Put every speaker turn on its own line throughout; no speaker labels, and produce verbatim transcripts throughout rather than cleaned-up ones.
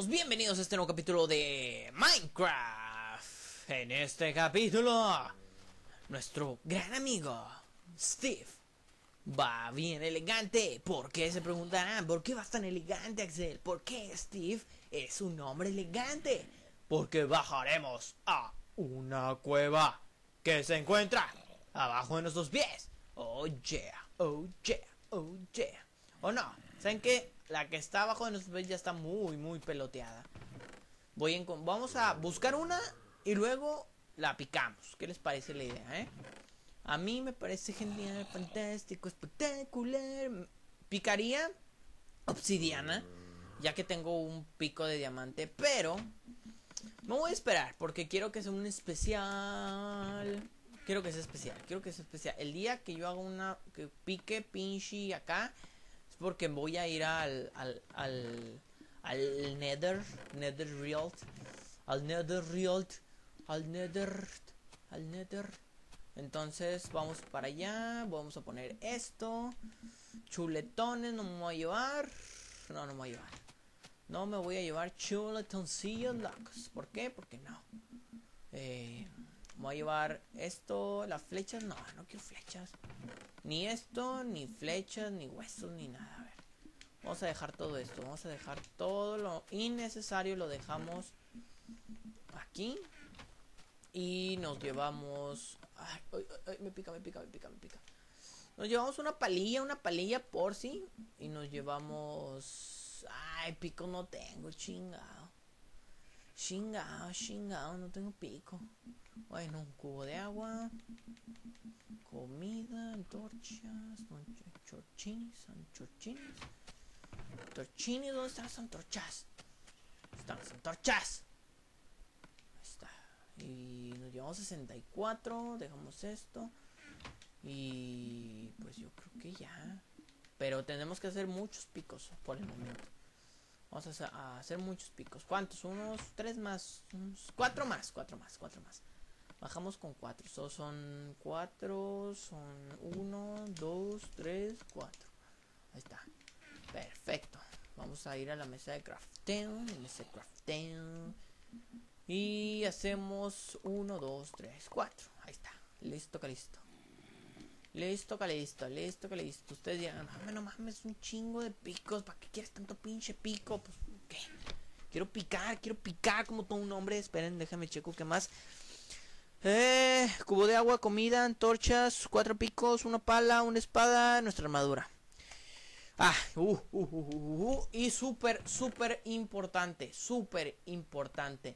bienvenidos a este nuevo capítulo de Minecraft. En este capítulo, nuestro gran amigo Steve va bien elegante. ¿Por qué? Se preguntarán, ¿por qué vas tan elegante, Axel? ¿Por qué Steve es un hombre elegante? Porque bajaremos a una cueva que se encuentra abajo de nuestros pies. Oh yeah, oh yeah, oh yeah. ¿O no? ¿Saben qué? La que está abajo de nuestros pies ya está muy, muy peloteada. Voy en, vamos a buscar una y luego la picamos. ¿Qué les parece la idea, eh? A mí me parece genial, fantástico, espectacular. Picaría obsidiana, ya que tengo un pico de diamante, pero me voy a esperar porque quiero que sea un especial. Quiero que sea especial, quiero que sea especial. El día que yo haga una, que pique pinche acá, es porque voy a ir al, al, al, al Nether, Nether Real, al Nether Real, al Nether, al Nether. Entonces vamos para allá, vamos a poner esto, chuletones, no me voy a llevar, no, no me voy a llevar, no me voy a llevar chuletoncillos locos. ¿Por qué? Porque no. Eh... Voy a llevar esto, las flechas, no, no quiero flechas. Ni esto, ni flechas, ni huesos, ni nada. A ver, vamos a dejar todo esto. Vamos a dejar todo lo innecesario, lo dejamos aquí. Y nos llevamos... Ay, ay, ay, me pica, me pica, me pica, me pica. Nos llevamos una palilla, una palilla por si. Y nos llevamos... Ay, pico no tengo, chingado. Chingado, chingado, no tengo pico. Bueno, un cubo de agua, comida, antorchas, antorchinis, antorchinis, antorchinis, ¿dónde están las antorchas? Están las antorchas. Ahí está. Y nos llevamos sesenta y cuatro, dejamos esto. Y pues yo creo que ya. Pero tenemos que hacer muchos picos por el momento. Vamos a hacer, a hacer muchos picos. ¿Cuántos? Unos tres más, unos cuatro más, cuatro más, cuatro más. Bajamos con cuatro. So, son cuatro, son uno, dos, tres, cuatro. Ahí está. Perfecto. Vamos a ir a la mesa de crafteo. Mesa de crafteo. Y hacemos uno, dos, tres, cuatro. Ahí está. Listo, que listo. Listo, que listo, listo, que listo. Ustedes dirán, no mames, no mames, un chingo de picos. ¿Para qué quieres tanto pinche pico? Pues, ¿qué? Quiero picar, quiero picar como todo un hombre. Esperen, déjame checo qué más. Eh, cubo de agua, comida, antorchas, cuatro picos, una pala, una espada, nuestra armadura. Ah, uh, uh, uh, uh, uh y súper, súper importante, súper importante.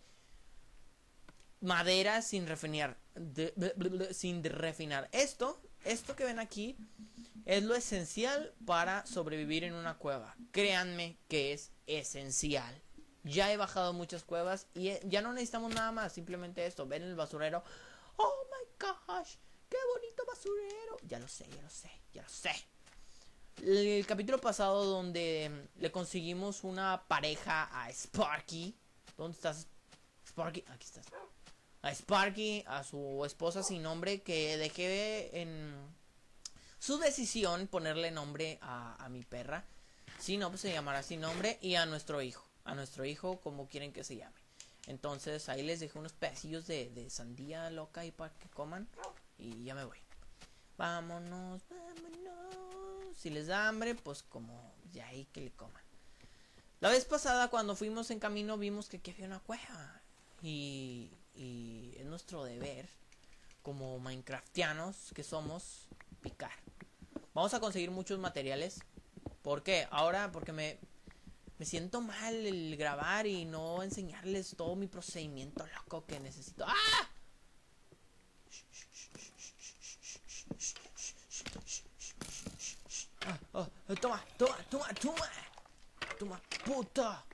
Madera sin refinar, de, de, de, de, sin de refinar. Esto, esto que ven aquí es lo esencial para sobrevivir en una cueva. Créanme que es esencial. Ya he bajado muchas cuevas y ya no necesitamos nada más. Simplemente esto. Ven el basurero. Oh my gosh. Qué bonito basurero. Ya lo sé, ya lo sé, ya lo sé. El capítulo pasado donde le conseguimos una pareja a Sparky. ¿Dónde estás, Sparky? Aquí estás. A Sparky, a su esposa sin nombre, que dejé en su decisión ponerle nombre a, a mi perra. Si no, pues se llamará sin nombre. Y a nuestro hijo. A nuestro hijo, como quieren que se llame. Entonces ahí les dejé unos pedacillos de, de sandía loca y para que coman. Y ya me voy. Vámonos, vámonos. Si les da hambre, pues como ya ahí que le coman. La vez pasada cuando fuimos en camino vimos que aquí había una cueva. Y, y es nuestro deber, como minecraftianos que somos, picar. Vamos a conseguir muchos materiales. ¿Por qué? Ahora porque me... Me siento mal el grabar y no enseñarles todo mi procedimiento loco que necesito. ¡Ah! Ah, oh, toma, toma, toma, toma. Toma, puta.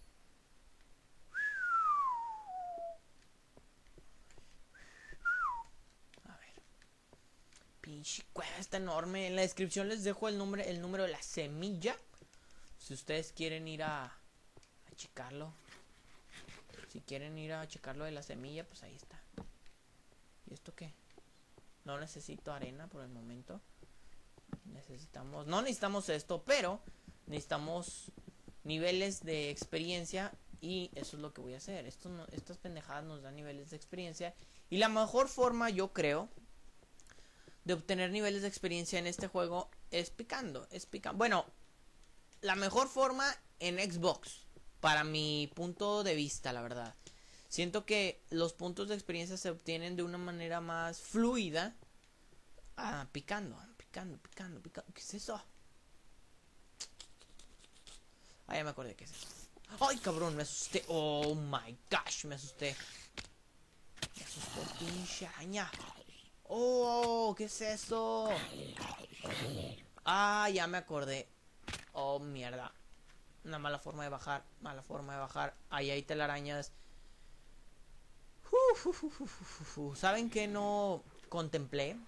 A ver. Pinche cueva está enorme. En la descripción les dejo el nombre, el número de la semilla. Si ustedes quieren ir a, a checarlo. Si quieren ir a checarlo de la semilla, pues ahí está. ¿Y esto qué? No necesito arena por el momento. Necesitamos... No necesitamos esto, pero necesitamos niveles de experiencia Y eso es lo que voy a hacer. Esto no, estas pendejadas nos dan niveles de experiencia. Y la mejor forma, yo creo, de obtener niveles de experiencia en este juego es picando. Es picando. Bueno, la mejor forma en Xbox, para mi punto de vista, la verdad. Siento que los puntos de experiencia se obtienen de una manera más fluida. Ah, picando, picando, picando, picando. ¿Qué es eso? Ah, ya me acordé qué es eso. ¡Ay, cabrón! Me asusté. ¡Oh, my gosh! Me asusté. Me asustó, pinche araña. ¡Oh! ¿Qué es eso? Ah, ya me acordé. Oh, mierda. Una mala forma de bajar. Mala forma de bajar. Ahí hay telarañas. Uf, uf, uf, uf, uf. ¿Saben qué no contemplé?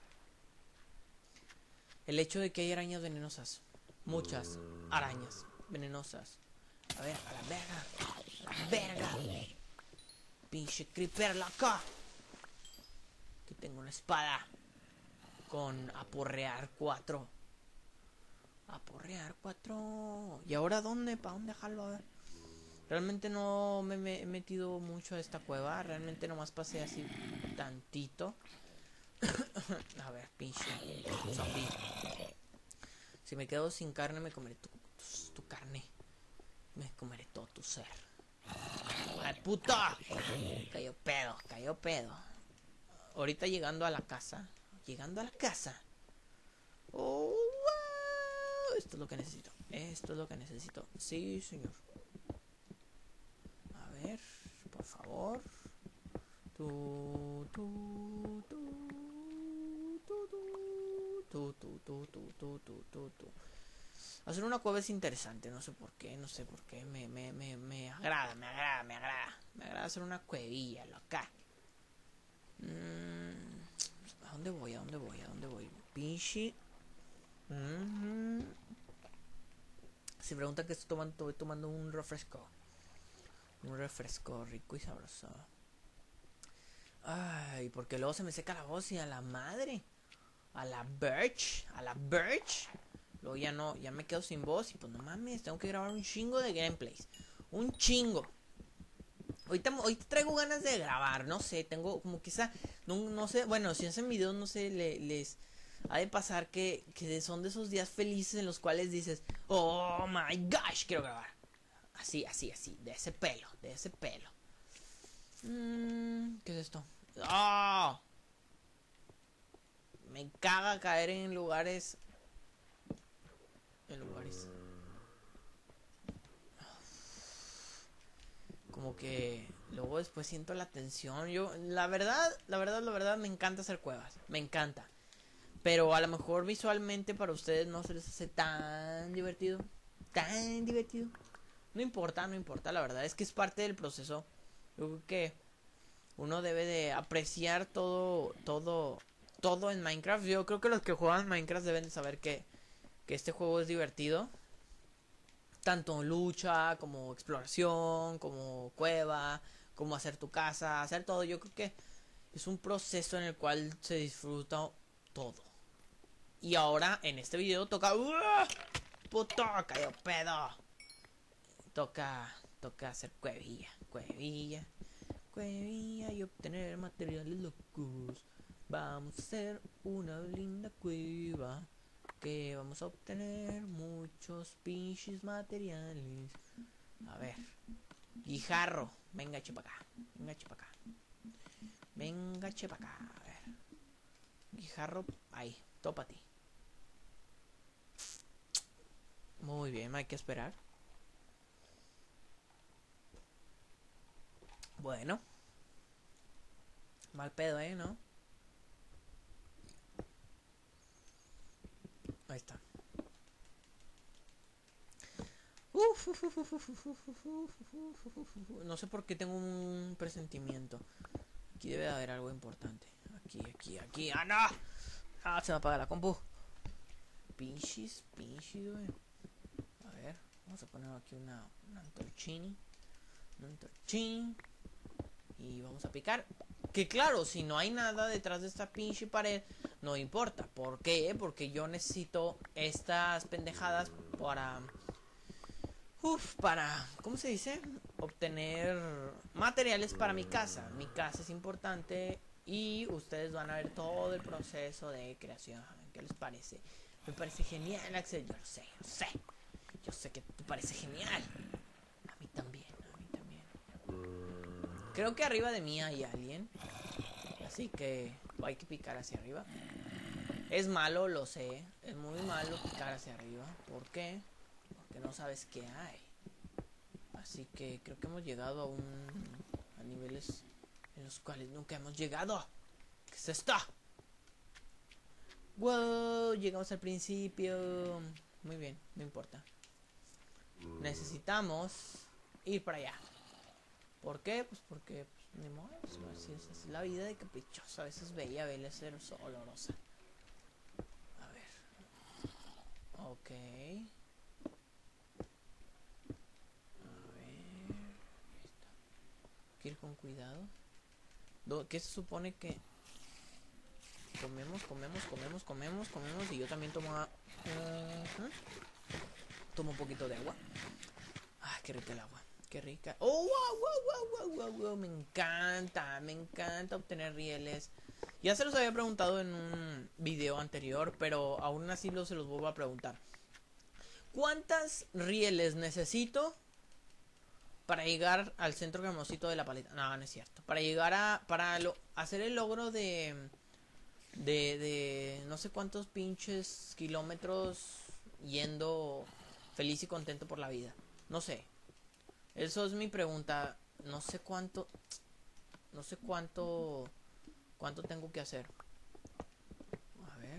El hecho de que hay arañas venenosas. Muchas arañas venenosas. A ver, a la verga. A la verga. Pinche creeper loco. Aquí tengo una espada. Con aporrear cuatro. Aporrear cuatro. ¿Y ahora dónde? ¿Para dónde dejarlo? A ver. Realmente no me, me he metido mucho a esta cueva. Realmente nomás pasé así tantito. A ver, pinche zombie. Si me quedo sin carne, me comeré tu, tu, tu carne. Me comeré todo tu ser. ¡Ay, puta! Cayó pedo, cayó pedo. Ahorita llegando a la casa. Llegando a la casa. Oh, wow. Esto es lo que necesito. Esto es lo que necesito. Sí, señor. A ver, por favor. Tu, tu, tu, tu, tu, tu, tu, tu, tu, tu, tu, tu, tu. Hacer una cueva es interesante, no sé por qué, no sé por qué, me, me, me, me agrada, me agrada, me agrada, me agrada hacer una cuevilla, loca. Mm, ¿a dónde voy? ¿A dónde voy? ¿A dónde voy? Pinche. Mm-hmm. Se pregunta que estoy tomando, estoy tomando un refresco. Un refresco rico y sabroso. Ay, porque luego se me seca la voz y a la madre. A la Birch, a la Birch. Luego ya no, ya me quedo sin voz y pues no mames, tengo que grabar un chingo de gameplays. Un chingo. Ahorita, ahorita traigo ganas de grabar, no sé, tengo como quizá, no, no sé, bueno, si hacen videos, no sé, le, les ha de pasar que, que son de esos días felices en los cuales dices, oh my gosh, quiero grabar. Así, así, así, de ese pelo, de ese pelo. Mm, ¿qué es esto? ¡Oh! Me caga caer en lugares en lugares como que luego después siento la tensión. Yo la verdad, la verdad, la verdad me encanta hacer cuevas, me encanta. Pero a lo mejor visualmente para ustedes no se les hace tan divertido, tan divertido. No importa, no importa, la verdad es que es parte del proceso. Yo creo que uno debe de apreciar todo todo todo en Minecraft. Yo creo que los que juegan Minecraft deben de saber que que este juego es divertido. Tanto lucha, como exploración, como cueva, como hacer tu casa, hacer todo. Yo creo que es un proceso en el cual se disfruta todo. Y ahora, en este video, toca... ¡Uh! ¡Puto! ¡Cayó pedo! Toca... Toca hacer cuevilla, cuevilla, cuevilla y obtener materiales locos. Vamos a hacer una linda cueva. Que vamos a obtener muchos pinches materiales. A ver. Guijarro. Venga, chepa acá. Venga, chepa acá. Venga, chepa acá. A ver. Guijarro. Ahí. Topa ti. Muy bien. Hay que esperar. Bueno. Mal pedo, ¿eh? ¿No? Ahí está. Uf, uf, uf, uf, uf, uf, uf, uf. No sé por qué tengo un presentimiento. Aquí debe de haber algo importante. Aquí, aquí, aquí. ¡Ah, no! ¡Ah, se me apaga la compu! Pinches, pinches, güey. A ver, vamos a poner aquí una, una antorchini. Una antorchini. Y vamos a picar. Que claro, si no hay nada detrás de esta pinche pared, no importa. ¿Por qué? Porque yo necesito estas pendejadas para... Uf, para, ¿cómo se dice? Obtener materiales para mi casa. Mi casa es importante y ustedes van a ver todo el proceso de creación. ¿Qué les parece? Me parece genial, Axel. Yo lo sé, yo sé. Yo sé que te parece genial. A mí también, a mí también. Creo que arriba de mí hay alguien. Así que hay que picar hacia arriba. Es malo, lo sé. Es muy malo picar hacia arriba. ¿Por qué? Porque no sabes qué hay. Así que creo que hemos llegado a un... a niveles en los cuales nunca hemos llegado. ¿Qué es esto? Wow, llegamos al principio. Muy bien, no importa. Necesitamos ir para allá. ¿Por qué? Pues porque pues, ni modo, pues, así es, así es la vida de caprichosa. A veces bella, a veces olorosa. A ver. Ok. A ver. Ahí está. Hay que ir con cuidado. ¿Qué se supone que comemos, comemos, comemos, comemos, comemos? Y yo también tomo uh -huh. Tomo un poquito de agua. Ah, qué rica el agua. Qué rica. Oh, wow, wow, wow, wow, wow. Me encanta, me encanta obtener rieles. Ya se los había preguntado en un video anterior, pero aún así lo, se los vuelvo a preguntar. ¿Cuántas rieles necesito para llegar al centro cremosito de la paleta? No, no es cierto. Para llegar a... Para lo, hacer el logro de... De... De... No sé cuántos pinches kilómetros yendo feliz y contento por la vida. No sé. Eso es mi pregunta. No sé cuánto... No sé cuánto... Cuánto tengo que hacer. A ver.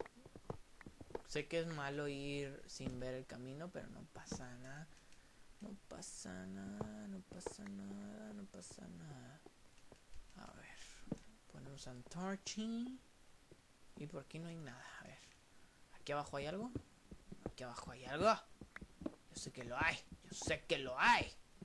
Sé que es malo ir sin ver el camino, pero no pasa nada. No pasa nada, no pasa nada, no pasa nada. A ver. Ponemos antorching. Y por aquí no hay nada. A ver. ¿Aquí abajo hay algo? ¿Aquí abajo hay algo? Yo sé que lo hay. Yo sé que lo hay.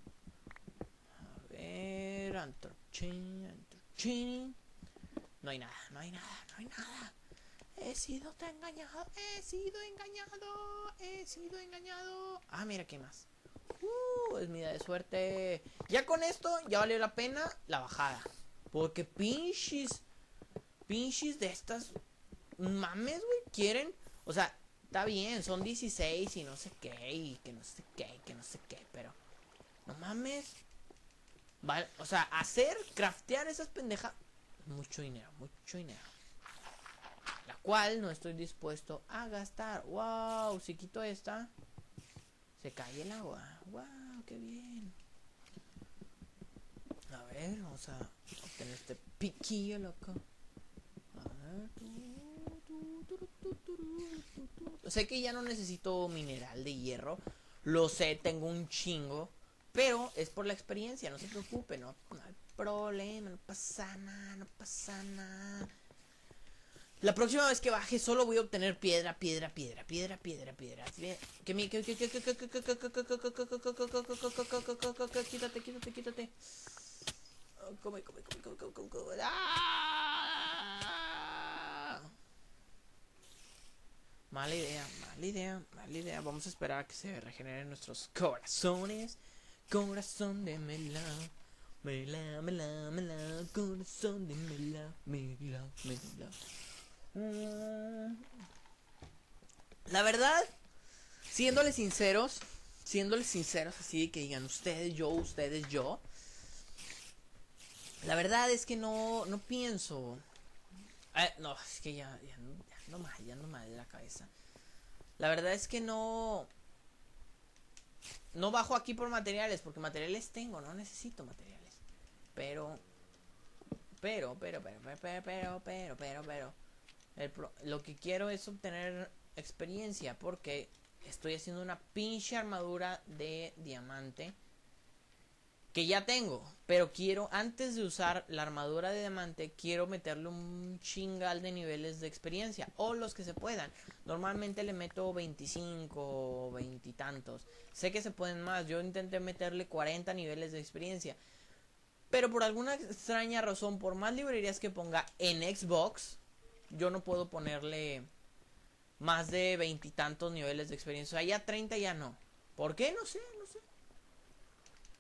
A ver. Antorching, antorching. No hay nada, no hay nada, no hay nada. He sido engañado, he sido engañado, he sido engañado. Ah, mira, ¿qué más? Uh, es mi día de suerte. Ya con esto, ya valió la pena la bajada. Porque pinches, pinches de estas, mames, güey, quieren. O sea, está bien, son dieciséis y no sé qué, y que no sé qué, y que no sé qué, pero no mames. Vale, o sea, hacer, craftear esas pendejas. Mucho dinero, mucho dinero. La cual no estoy dispuesto a gastar. Wow, si quito esta, se cae el agua. Wow, qué bien. A ver, vamos a obtener este piquillo, loco. A ver. Sé que ya no necesito mineral de hierro. Lo sé, tengo un chingo. Pero es por la experiencia, no se preocupe, no, no hay problema, no pasa nada, no pasa nada. La próxima vez que baje solo voy a obtener piedra, piedra, piedra, piedra, piedra, piedra. Que mi... Quítate, quítate, quítate. Come, come, come, come, come, come, come. Mala idea, mala idea, mala idea. Vamos a esperar a que se regeneren nuestros corazones. Corazón de mela, mela, mela, mela, corazón de mela, mela, mela. Mm. La verdad, siéndoles sinceros, siéndoles sinceros, así que digan ustedes, yo, ustedes, yo. La verdad es que no, no pienso. Eh, no, es que ya, ya, ya ando mal, ya ando mal de la cabeza. La verdad es que no. No bajo aquí por materiales, porque materiales tengo, no necesito materiales. Pero, pero, pero, pero, pero, pero, pero, pero, pero, el pro, lo que quiero es obtener experiencia, porque estoy haciendo una pinche armadura de diamante que ya tengo, pero quiero, antes de usar la armadura de diamante, quiero meterle un chingal de niveles de experiencia, o los que se puedan. Normalmente le meto veinticinco, veinte y tantos. Sé que se pueden más, yo intenté meterle cuarenta niveles de experiencia, pero por alguna extraña razón, por más librerías que ponga en Xbox, yo no puedo ponerle más de veintitantos niveles de experiencia. O sea, ya treinta ya no. ¿Por qué? No sé, no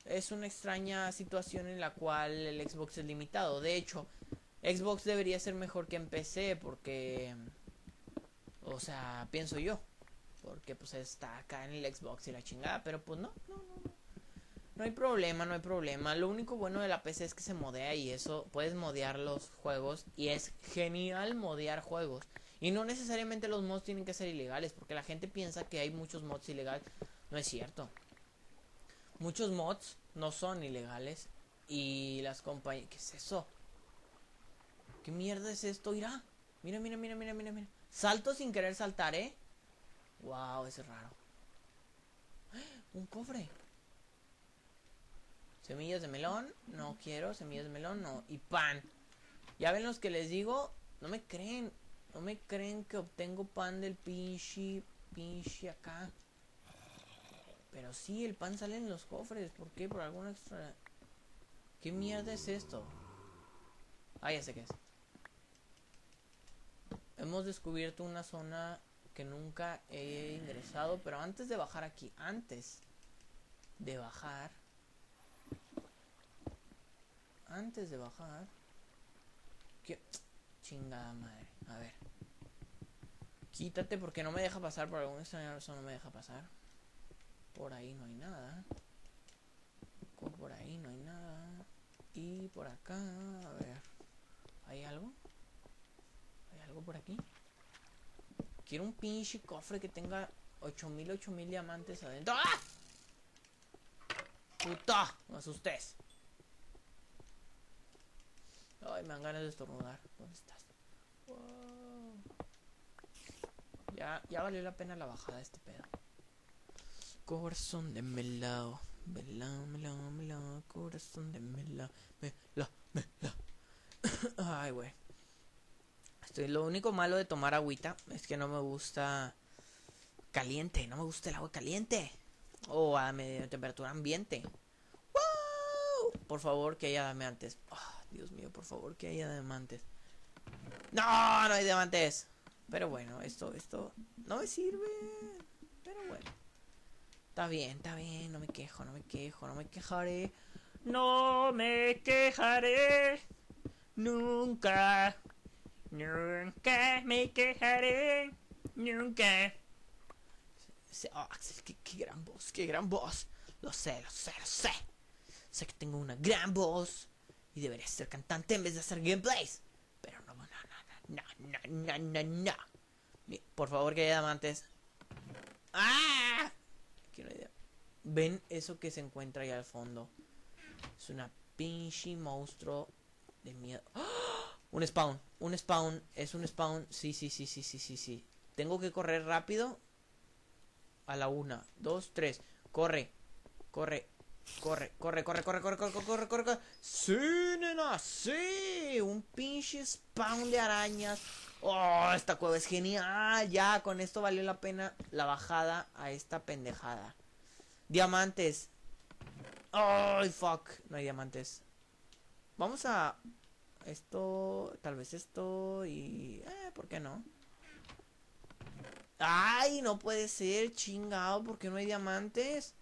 es una extraña situación en la cual el Xbox es limitado. De hecho, Xbox debería ser mejor que en P C porque, o sea, pienso yo, porque pues está acá en el Xbox y la chingada, pero pues no, no, no, no. No hay problema, no hay problema. Lo único bueno de la P C es que se modea y eso, puedes modear los juegos y es genial modear juegos. Y no necesariamente los mods tienen que ser ilegales, porque la gente piensa que hay muchos mods ilegales. No es cierto. Muchos mods no son ilegales y las compañías... ¿Qué es eso? ¿Qué mierda es esto? Mira, mira, mira, mira, mira, mira, mira. Salto sin querer saltar, ¿eh? Wow, ese es raro. Un cofre. Semillas de melón, no quiero, semillas de melón, no. Y pan. Ya ven los que les digo, no me creen. No me creen que obtengo pan del pinche, pinche acá. Pero sí, el pan sale en los cofres. ¿Por qué? Por alguna extra... ¿Qué mierda es esto? Ah, ya sé qué es. Hemos descubierto una zona que nunca he ingresado. Pero antes de bajar aquí, antes de bajar... Antes de bajar... ¿Qué? Chingada madre. A ver. Quítate porque no me deja pasar. Por alguna extraña razón no me deja pasar. Por ahí no hay nada. Por ahí no hay nada. Y por acá, a ver. ¿Hay algo? ¿Hay algo por aquí? Quiero un pinche cofre que tenga ocho mil, ocho mil diamantes adentro. ¡Ah! ¡Puta! Me asustes. Ay, me dan ganas de estornudar. ¿Dónde estás? Wow. Ya, ya valió la pena la bajada de este pedo. Corazón de melao. Melao, melao, melao. Corazón de melao. Melao, melao. Ay, güey. Estoy, lo único malo de tomar agüita es que no me gusta caliente. No me gusta el agua caliente. O a media temperatura ambiente. ¡Wow! Por favor, que haya diamantes. Oh, Dios mío, por favor, que haya diamantes. No, no hay diamantes. Pero bueno, esto, esto no me sirve. Pero bueno. Está bien, está bien. No me quejo, no me quejo, no me quejaré. No me quejaré. Nunca. Nunca me quejaré. Nunca. Oh, Axel, qué, qué gran voz, qué gran voz. Lo sé, lo sé, lo sé. Sé que tengo una gran voz y debería ser cantante en vez de hacer gameplays. Pero no, no, no, no, no, no, no, no. Por favor, que haya diamantes. ¡Ah! Aquí no hay diamantes. ¿Ven eso que se encuentra ahí al fondo? Es una pinche monstruo de miedo. ¡Oh! Un spawn, un spawn, es un spawn. Sí, sí, sí, sí, sí, sí, sí. Tengo que correr rápido. A la una, dos, tres. Corre, corre, corre, corre, corre, corre, corre, corre, corre, corre, corre. Sí, nena, sí. Un pinche spawn de arañas. Oh, esta cueva es genial. Ya, con esto valió la pena la bajada a esta pendejada. Diamantes. Ay, oh, fuck. No hay diamantes. Vamos a... Esto, tal vez esto y... Eh, ¿por qué no? Ay, no puede ser, chingado, porque no hay diamantes.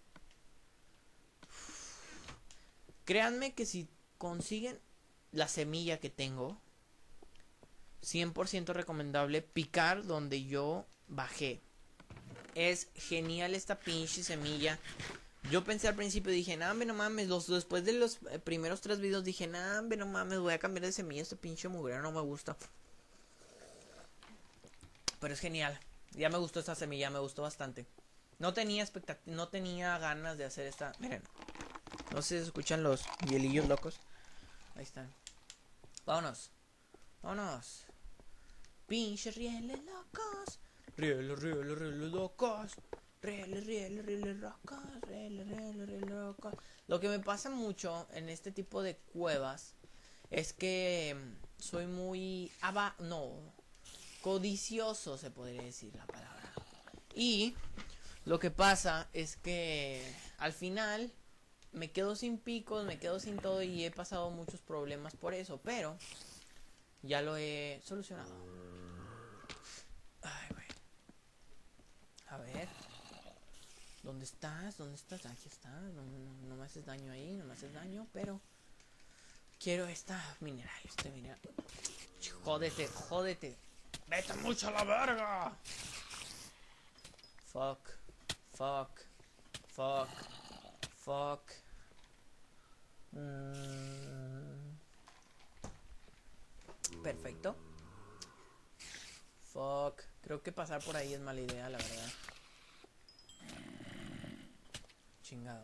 Créanme que si consiguen la semilla que tengo, cien por ciento recomendable picar donde yo bajé. Es genial esta pinche semilla. Yo pensé al principio, dije, nah, no mames, los, después de los eh, primeros tres videos dije, nah, no mames, voy a cambiar de semilla, este pinche mugrero no me gusta. Pero es genial. Ya me gustó esta semilla, me gustó bastante. No tenía expectativa, no tenía ganas de hacer esta. Miren, no sé si escuchan los hielillos locos. Ahí están. Vámonos, vámonos. Pinches rieles locos. Rieles, rieles, rieles locos. Rieles, rieles, rieles locos. Rieles, rieles, rieles locos. Lo que me pasa mucho en este tipo de cuevas es que soy muy aba, no, codicioso, se podría decir la palabra. Y lo que pasa es que al final me quedo sin picos, me quedo sin todo y he pasado muchos problemas por eso, pero ya lo he solucionado. Ay, güey. A ver. ¿Dónde ¿Dónde estás? ¿Dónde estás? Aquí estás. No, no, no me haces daño ahí, no me haces daño, pero quiero esta mineral, este mineral. Jódete, jódete. Vete mucho a la verga. Fuck, fuck, fuck, fuck. Mm. Perfecto. Fuck. Creo que pasar por ahí es mala idea, la verdad. Chingado.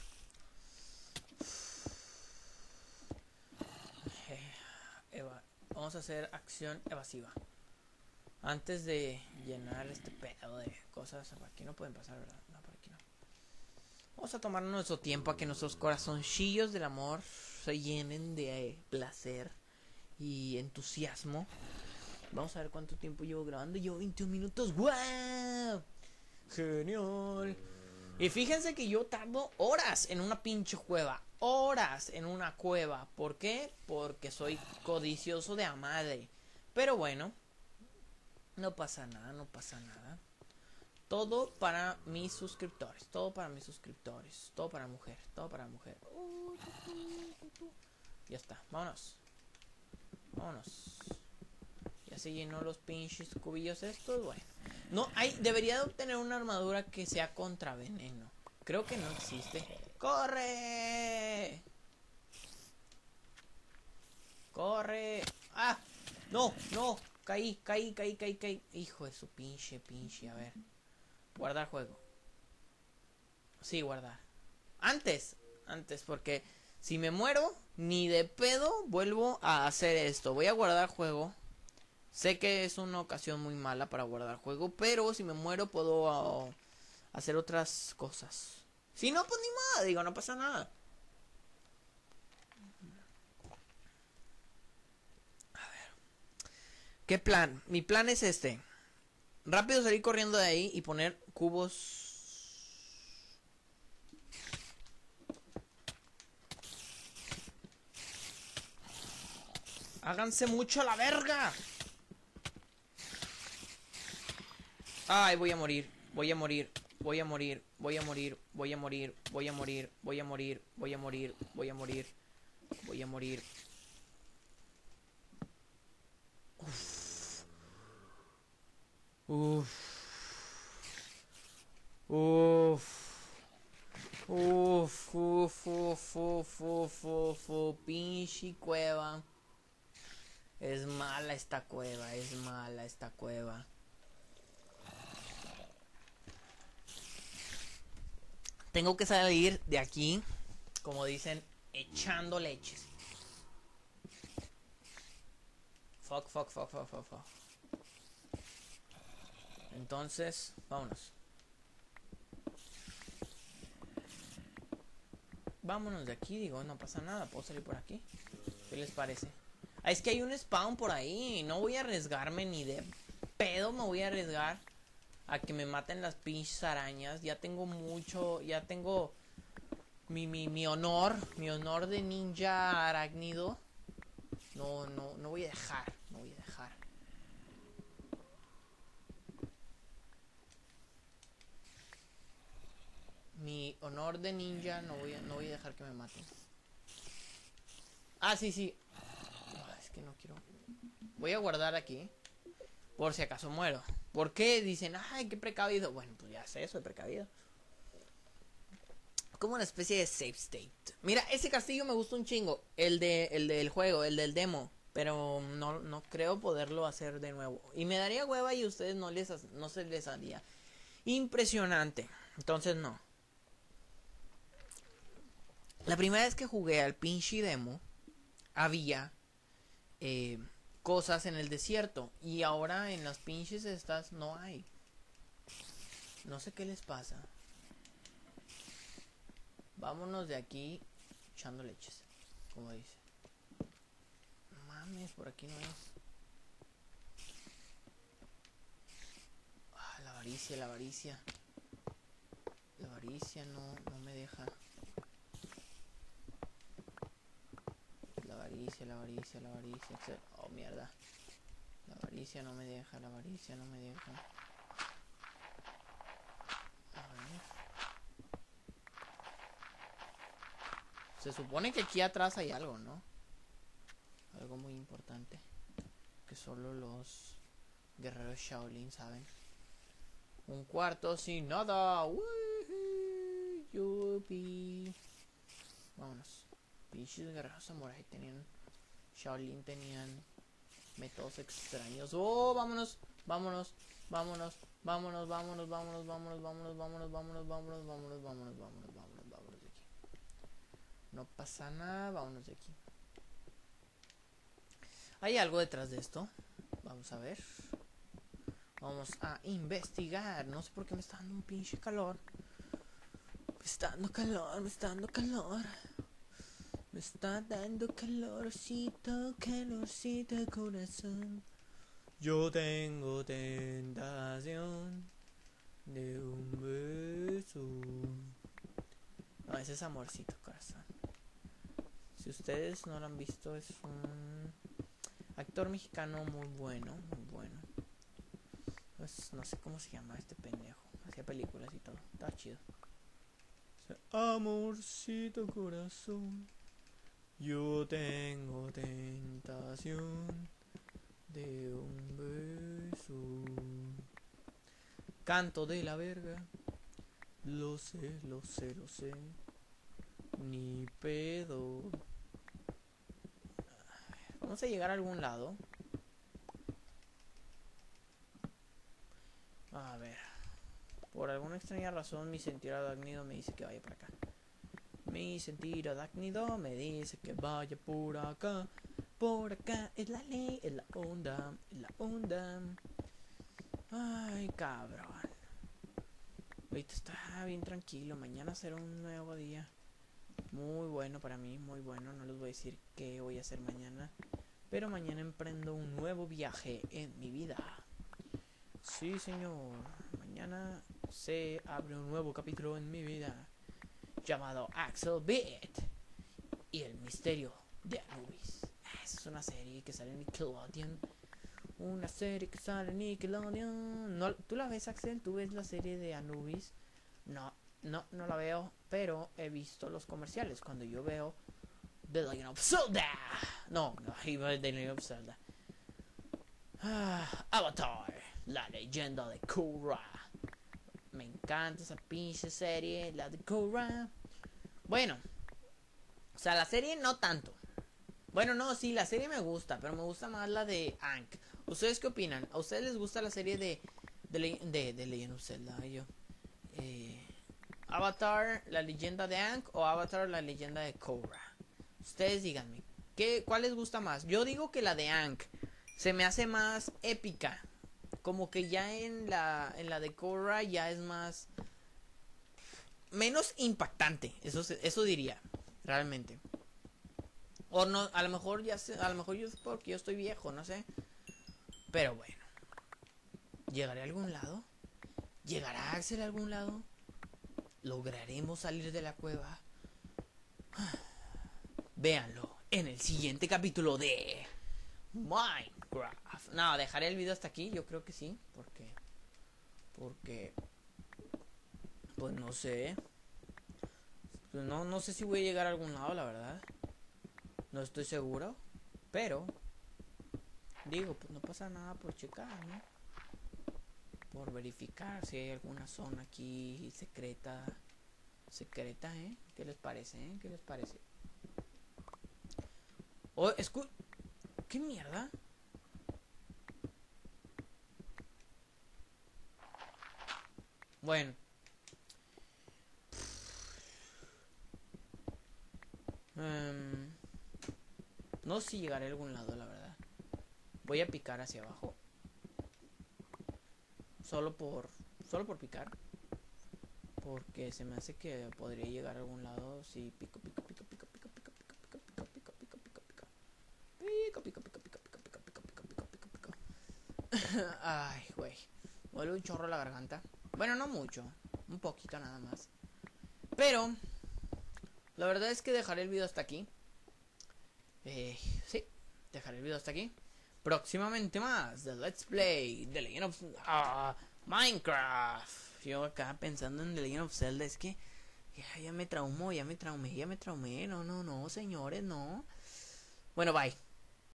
Eva. Vamos a hacer acción evasiva. Antes de llenar este pedo de cosas. Por aquí no pueden pasar, ¿verdad? No, por aquí no. Vamos a tomar nuestro tiempo a que nuestros corazoncillos del amor se llenen de placer y entusiasmo. Vamos a ver cuánto tiempo llevo grabando. Llevo veintiún minutos. ¡Wow! Genial. Y fíjense que yo tardo horas en una pinche cueva. Horas en una cueva. ¿Por qué? Porque soy codicioso de a madre. Pero bueno, no pasa nada, no pasa nada. Todo para mis suscriptores. Todo para mis suscriptores. Todo para mujer. Todo para mujer. Uh, tu, tu, tu, tu. Ya está. Vámonos. Vámonos. Ya se llenó los pinches cubillos estos. Bueno. No, hay, debería de obtener una armadura que sea contra veneno. Creo que no existe. ¡Corre! ¡Corre! ¡Ah! No, no. Caí, caí, caí, caí, caí. Hijo de su pinche, pinche. A ver. Guardar juego. Sí, guardar. Antes. Antes, porque si me muero, ni de pedo vuelvo a hacer esto. Voy a guardar juego. Sé que es una ocasión muy mala para guardar juego, pero si me muero puedo uh, hacer otras cosas. Si no, pues ni modo, digo, no pasa nada. A ver. ¿Qué plan? Mi plan es este. Rápido salir corriendo de ahí y poner cubos. Háganse mucho a la verga. Ay, voy a morir, voy a morir, voy a morir, voy a morir, voy a morir, voy a morir, voy a morir, voy a morir, voy a morir, voy a morir. Uf. Uf. Uf, uf, uf, uf, uf, uf, uf, pinche cueva. Es mala esta cueva, es mala esta cueva. Tengo que salir de aquí, como dicen, echando leches. Fuck, fuck, fuck, fuck, fuck, fuck. Entonces, vámonos. Vámonos de aquí, digo, no pasa nada, puedo salir por aquí. ¿Qué les parece? Ah, es que hay un spawn por ahí, no voy a arriesgarme ni de pedo, me voy a arriesgar a que me maten las pinches arañas. Ya tengo mucho, ya tengo mi, mi, mi honor, mi honor de ninja arácnido. No, no, no voy a dejar, no voy a dejar. Mi honor de ninja, no voy a, no voy a dejar que me maten. Ah, sí, sí. Oh, es que no quiero. Voy a guardar aquí. Por si acaso muero. ¿Por qué? Dicen, ay, qué precavido. Bueno, pues ya sé, soy precavido. Como una especie de safe state. Mira, ese castillo me gusta un chingo. El de, el del juego, el del demo. Pero no, no creo poderlo hacer de nuevo. Y me daría hueva y a ustedes no, les, no se les haría impresionante. Entonces no. La primera vez que jugué al pinche demo, había eh, cosas en el desierto. Y ahora en las pinches estas no hay. No sé qué les pasa. Vámonos de aquí echando leches, como dice. Mames, por aquí no es. Ah, la avaricia, la avaricia. La avaricia no, no me deja. La avaricia, la avaricia, la avaricia. Oh, mierda. La avaricia no me deja, la avaricia no me deja. A ver. Se supone que aquí atrás hay algo, ¿no? Algo muy importante. Que solo los guerreros Shaolin saben. Un cuarto sin nada. Uy, yupi. Vámonos. Pinches guerreros samurai tenían. Shaolin tenían métodos extraños. Oh, vámonos. Vámonos. Vámonos. Vámonos, vámonos, vámonos, vámonos, vámonos, vámonos, vámonos, vámonos, vámonos, vámonos, vámonos, vámonos, vámonos de aquí. No pasa nada, vámonos de aquí. ¿Hay algo detrás de esto? Vamos a ver. Vamos a investigar. No sé por qué me está dando un pinche calor. Me está dando calor, me está dando calor. Me está dando calorcito, calorcito corazón. Yo tengo tentación de un beso. No, ese es amorcito corazón. Si ustedes no lo han visto, es un actor mexicano muy bueno, muy bueno. Pues no sé cómo se llama este pendejo. Hacía películas y todo. Estaba chido. Amorcito corazón, yo tengo tentación de un beso. Canto de la verga. Lo sé, lo sé, lo sé. Ni pedo. Vamos a llegar a algún lado. A ver. Por alguna extraña razón mi sentido arácnido me dice que vaya para acá. Mi sentido arácnido me dice que vaya por acá. Por acá es la ley, es la onda, es la onda. Ay, cabrón. Ahorita está bien tranquilo. Mañana será un nuevo día. Muy bueno para mí, muy bueno. No les voy a decir qué voy a hacer mañana. Pero mañana emprendo un nuevo viaje en mi vida. Sí, señor. Mañana se abre un nuevo capítulo en mi vida llamado Axel Beat y el misterio de Anubis. Esa es una serie que sale en Nickelodeon. Una serie que sale en Nickelodeon. ¿No, ¿Tú la ves, Axel? ¿Tú ves la serie de Anubis? No, no, no la veo, pero he visto los comerciales. Cuando yo veo The Legend of Zelda. No, no, The Legend of Zelda. Ah, Avatar, la leyenda de Korra. Me encanta esa pinche serie, la de Korra. Bueno, o sea, la serie no tanto. Bueno, no, sí, la serie me gusta, pero me gusta más la de Aang. ¿Ustedes qué opinan? ¿A ustedes les gusta la serie de de, de, de Legend of Zelda? Yo, eh, Avatar, la leyenda de Aang o Avatar, la leyenda de Korra. Ustedes díganme, ¿qué, ¿cuál les gusta más? Yo digo que la de Aang se me hace más épica. Como que ya en la en la de Korra ya es más menos impactante. Eso eso diría, realmente. O no, a lo mejor ya sé, a lo mejor yo es porque yo estoy viejo, no sé. Pero bueno. ¿Llegaré a algún lado? ¿Llegará Axel a algún lado? ¿Lograremos salir de la cueva? Véanlo en el siguiente capítulo de Minecraft. No, dejaré el video hasta aquí, yo creo que sí, porque porque pues no sé. No no sé si voy a llegar a algún lado, la verdad. No estoy seguro, pero digo, pues no pasa nada por checar, ¿no? Por verificar si hay alguna zona aquí secreta. Secreta, ¿eh? ¿Qué les parece, eh? ¿Qué les parece? Oh, escu... ¿Qué mierda? Bueno. Um, no sé si llegaré a algún lado, la verdad. Voy a picar hacia abajo. Solo por... Solo por picar. Porque se me hace que podría llegar a algún lado si pico, pico, pico, pico, pico, pico, pico, pico, pico, pico, pico, pico, pico. Pico, pico, pico, pico, pico, pico, pico, pico, pico, pico, pico. Ay, güey. Me duele un chorro la garganta. Bueno, no mucho. Un poquito nada más. Pero la verdad es que dejaré el video hasta aquí. Eh, sí, dejaré el video hasta aquí. Próximamente más de Let's Play The Legend of uh, Minecraft. Yo acá pensando en The Legend of Zelda. Es que Ya, ya me traumó, ya me traumé, ya me traumé. No, no, no, señores, no. Bueno, bye.